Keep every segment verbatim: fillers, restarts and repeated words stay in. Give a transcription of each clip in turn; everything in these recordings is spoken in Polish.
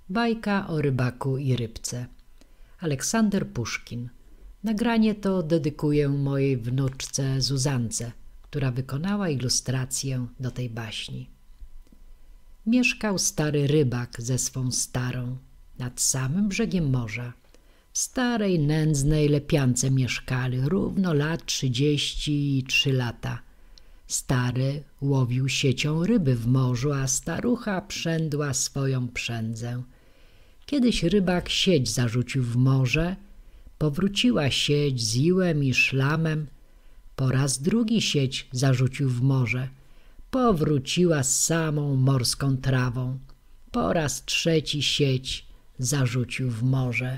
Bajka o rybaku i rybce. Aleksander Puszkin. Nagranie to dedykuję mojej wnuczce Zuzance, która wykonała ilustrację do tej baśni. Mieszkał stary rybak ze swą starą nad samym brzegiem morza. W starej, nędznej lepiance mieszkali równo lat trzydzieści i trzy lata. Stary łowił siecią ryby w morzu, a starucha przędła swoją przędzę. Kiedyś rybak sieć zarzucił w morze, powróciła sieć z iłem i szlamem. Po raz drugi sieć zarzucił w morze, powróciła z samą morską trawą. Po raz trzeci sieć zarzucił w morze.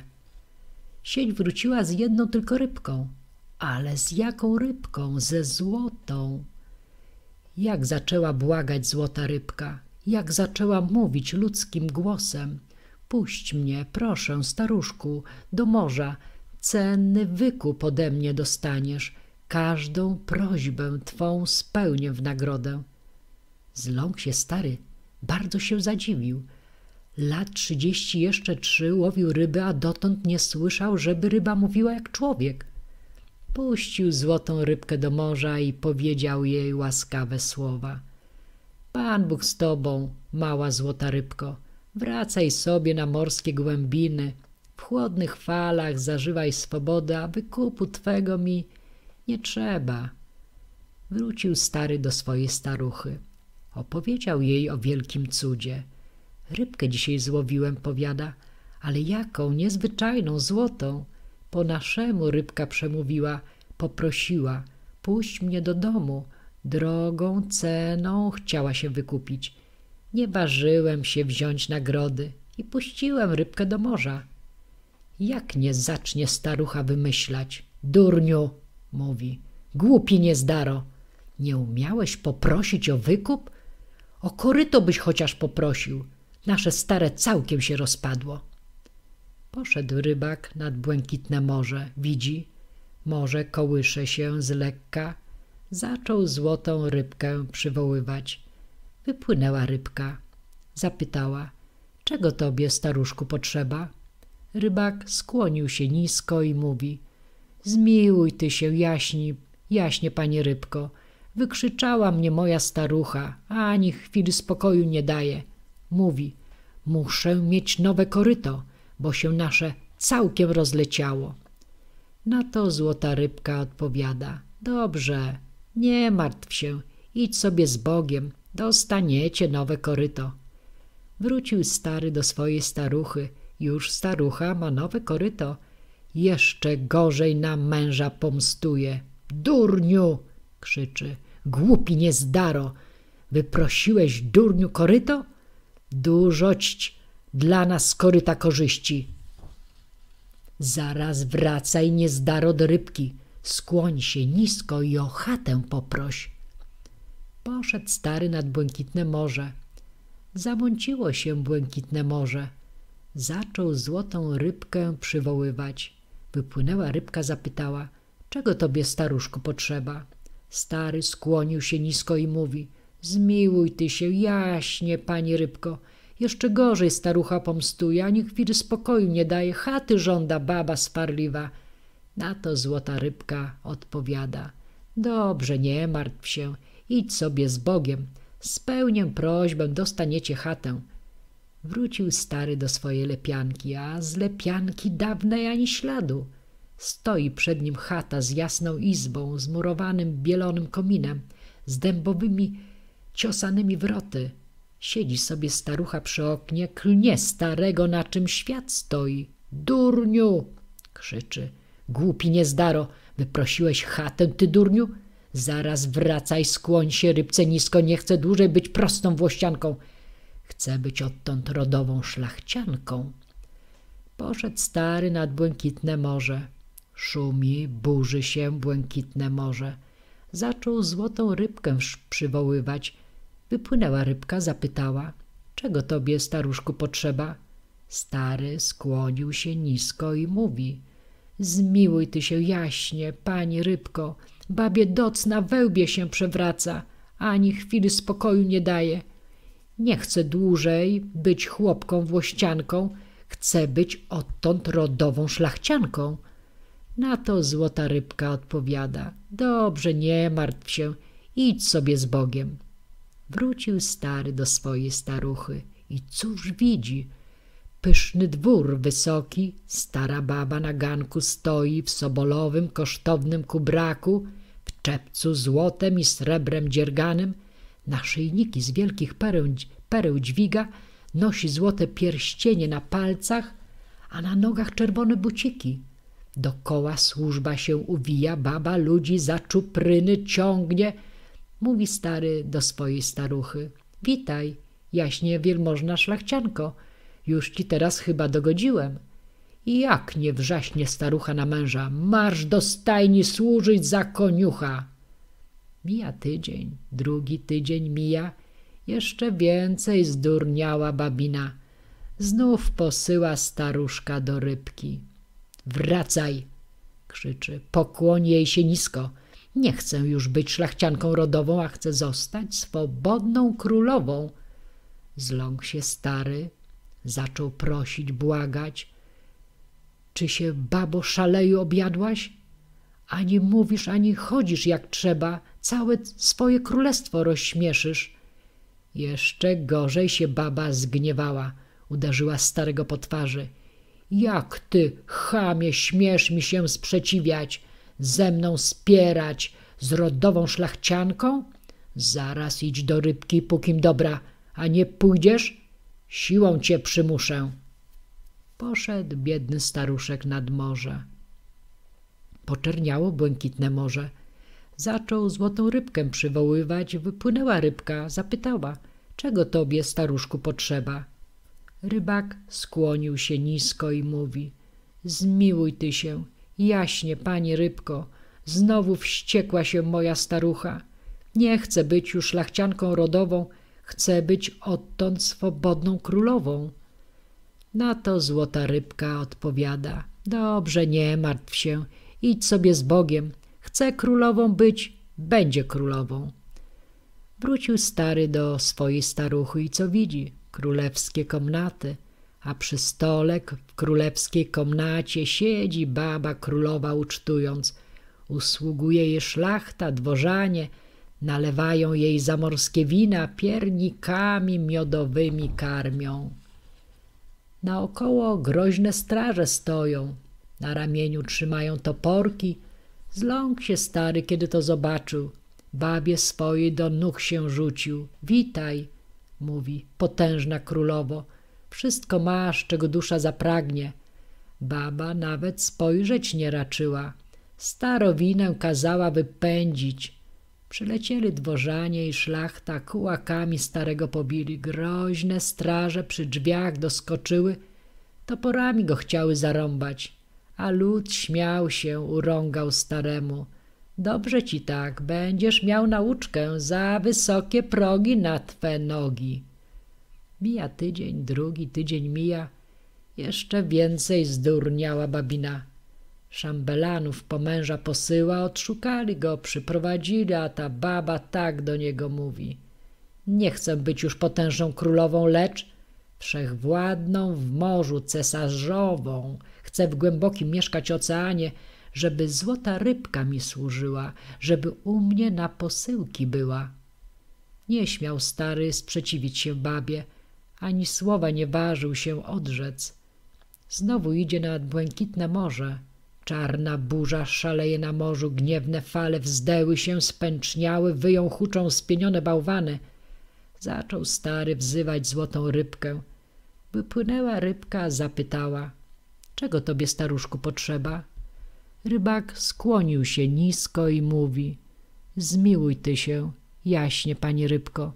Sieć wróciła z jedną tylko rybką, ale z jaką rybką? Ze złotą. Jak zaczęła błagać złota rybka, jak zaczęła mówić ludzkim głosem: puść mnie, proszę, staruszku, do morza, cenny wykup ode mnie dostaniesz, każdą prośbę twą spełnię w nagrodę. Zląkł się stary, bardzo się zadziwił. Lat trzydzieści jeszcze trzy łowił ryby, a dotąd nie słyszał, żeby ryba mówiła jak człowiek. Puścił złotą rybkę do morza i powiedział jej łaskawe słowa: Pan Bóg z tobą, mała złota rybko, wracaj sobie na morskie głębiny, w chłodnych falach zażywaj swobodę, a wykupu twego mi nie trzeba. Wrócił stary do swojej staruchy. Opowiedział jej o wielkim cudzie. Rybkę dzisiaj złowiłem, powiada, ale jaką, niezwyczajną, złotą. Po naszemu rybka przemówiła, poprosiła: puść mnie do domu, drogą ceną chciała się wykupić. Nie ważyłem się wziąć nagrody i puściłem rybkę do morza. Jak nie zacznie starucha wymyślać? Durniu, mówi, głupi niezdaro, nie umiałeś poprosić o wykup? O koryto byś chociaż poprosił, nasze stare całkiem się rozpadło. Poszedł rybak nad błękitne morze, widzi, morze kołysze się z lekka, zaczął złotą rybkę przywoływać. Wypłynęła rybka, zapytała: czego tobie, staruszku, potrzeba? Rybak skłonił się nisko i mówi: zmiłuj ty się, jaśni, jaśnie pani rybko, wykrzyczała mnie moja starucha, a ani chwili spokoju nie daje. Mówi: muszę mieć nowe koryto, bo się nasze całkiem rozleciało. Na to złota rybka odpowiada: dobrze, nie martw się, idź sobie z Bogiem, dostaniecie nowe koryto. Wrócił stary do swojej staruchy, już starucha ma nowe koryto. Jeszcze gorzej na męża pomstuje. Durniu, krzyczy, głupi niezdaro, wyprosiłeś, durniu, koryto? Dużość dla nas z koryta korzyści. Zaraz wracaj, niezdaro, do rybki, skłoń się nisko i o chatę poproś. Poszedł stary nad błękitne morze. Zamąciło się błękitne morze. Zaczął złotą rybkę przywoływać. Wypłynęła rybka, zapytała: czego tobie, staruszku, potrzeba? Stary skłonił się nisko i mówi: zmiłuj ty się, jaśnie, pani rybko, jeszcze gorzej starucha pomstuje, ani chwili spokoju nie daje, chaty żąda baba swarliwa. Na to złota rybka odpowiada: dobrze, nie martw się, idź sobie z Bogiem, spełnię prośbę, dostaniecie chatę. Wrócił stary do swojej lepianki, a z lepianki dawnej ani śladu. Stoi przed nim chata z jasną izbą, z murowanym bielonym kominem, z dębowymi ciosanymi wroty. Siedzi sobie starucha przy oknie, klnie starego, na czym świat stoi. Durniu, krzyczy, głupi niezdaro, wyprosiłeś chatę, ty durniu? Zaraz wracaj, skłoń się rybce nisko, nie chcę dłużej być prostą włościanką. Chcę być odtąd rodową szlachcianką. Poszedł stary nad błękitne morze. Szumi, burzy się błękitne morze. Zaczął złotą rybkę przywoływać. Wypłynęła rybka, zapytała: czego tobie, staruszku, potrzeba? Stary skłonił się nisko i mówi: zmiłuj ty się, jaśnie, pani rybko, babie doc na wełbie się przewraca, ani chwili spokoju nie daje. Nie chcę dłużej być chłopką włościanką, chcę być odtąd rodową szlachcianką. Na to złota rybka odpowiada: dobrze, nie martw się, idź sobie z Bogiem. Wrócił stary do swojej staruchy i cóż widzi? Pyszny dwór wysoki, stara baba na ganku stoi w sobolowym, kosztownym kubraku, w czepcu złotem i srebrem dzierganym, naszyjniki z wielkich pereł, pereł dźwiga, nosi złote pierścienie na palcach, a na nogach czerwone buciki. Dokoła służba się uwija, baba ludzi za czupryny ciągnie. Mówi stary do swojej staruchy: witaj, jaśnie wielmożna szlachcianko, już ci teraz chyba dogodziłem. I jak nie wrzaśnie starucha na męża: marsz do stajni służyć za koniucha. Mija tydzień, drugi tydzień mija, jeszcze więcej zdurniała babina. Znów posyła staruszka do rybki. Wracaj, krzyczy, pokłoń jej się nisko. Nie chcę już być szlachcianką rodową, a chcę zostać swobodną królową. Zląkł się stary, zaczął prosić, błagać. Czy się, babo, szaleju objadłaś? Ani mówisz, ani chodzisz jak trzeba, całe swoje królestwo rozśmieszysz. Jeszcze gorzej się baba zgniewała, uderzyła starego po twarzy. Jak ty, chamie, śmiesz mi się sprzeciwiać, ze mną spierać, z rodową szlachcianką? Zaraz idź do rybki, pókim dobra, a nie pójdziesz, siłą cię przymuszę. Poszedł biedny staruszek nad morze. Poczerniało błękitne morze. Zaczął złotą rybkę przywoływać. Wypłynęła rybka, zapytała: czego tobie, staruszku, potrzeba? Rybak skłonił się nisko i mówi: zmiłuj ty się, jaśnie, pani rybko, znowu wściekła się moja starucha. Nie chcę być już szlachcianką rodową, chcę być odtąd swobodną królową. Na to złota rybka odpowiada: dobrze, nie martw się, idź sobie z Bogiem, chcę królową być, będzie królową. Wrócił stary do swojej staruchy i co widzi? Królewskie komnaty, a przy stole w królewskiej komnacie siedzi baba królowa ucztując. Usługuje jej szlachta, dworzanie, nalewają jej zamorskie wina, piernikami miodowymi karmią. Naokoło groźne straże stoją, na ramieniu trzymają toporki. Zląkł się stary, kiedy to zobaczył. Babie swojej do nóg się rzucił. Witaj, mówi, potężna królowo, wszystko masz, czego dusza zapragnie. Baba nawet spojrzeć nie raczyła. Starowinę kazała wypędzić. Przylecieli dworzanie i szlachta, kułakami starego pobili. Groźne straże przy drzwiach doskoczyły, toporami go chciały zarąbać. A lud śmiał się, urągał staremu. Dobrze ci tak, będziesz miał nauczkę za wysokie progi na twe nogi. Mija tydzień, drugi tydzień mija, jeszcze więcej zdurniała babina. Szambelanów po męża posyła, odszukali go, przyprowadzili, a ta baba tak do niego mówi: nie chcę być już potężną królową, lecz wszechwładną w morzu cesarzową. Chcę w głębokim mieszkać oceanie, żeby złota rybka mi służyła, żeby u mnie na posyłki była. Nie śmiał stary sprzeciwić się babie, ani słowa nie ważył się odrzec. Znowu idzie nad błękitne morze. Czarna burza szaleje na morzu, gniewne fale wzdęły się, spęczniały, wyją, huczą spienione bałwany. Zaczął stary wzywać złotą rybkę. Wypłynęła rybka, zapytała: czego tobie, staruszku, potrzeba? Rybak skłonił się nisko i mówi: zmiłuj ty się, jaśnie, pani rybko.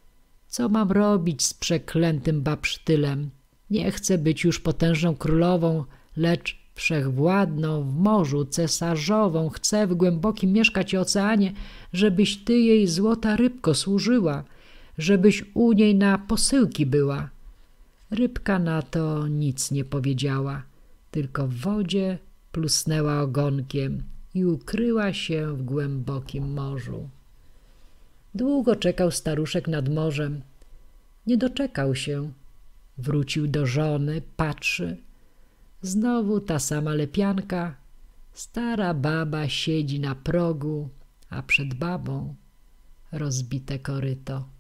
Co mam robić z przeklętym babsztylem? Nie chcę być już potężną królową, lecz wszechwładną w morzu cesarzową. Chcę w głębokim mieszkać oceanie, żebyś ty jej, złota rybko, służyła, żebyś u niej na posyłki była. Rybka na to nic nie powiedziała, tylko w wodzie plusnęła ogonkiem i ukryła się w głębokim morzu. Długo czekał staruszek nad morzem, Nie doczekał się. Wrócił do żony, patrzy. Znowu ta sama lepianka. Stara baba siedzi na progu, a przed babą rozbite koryto.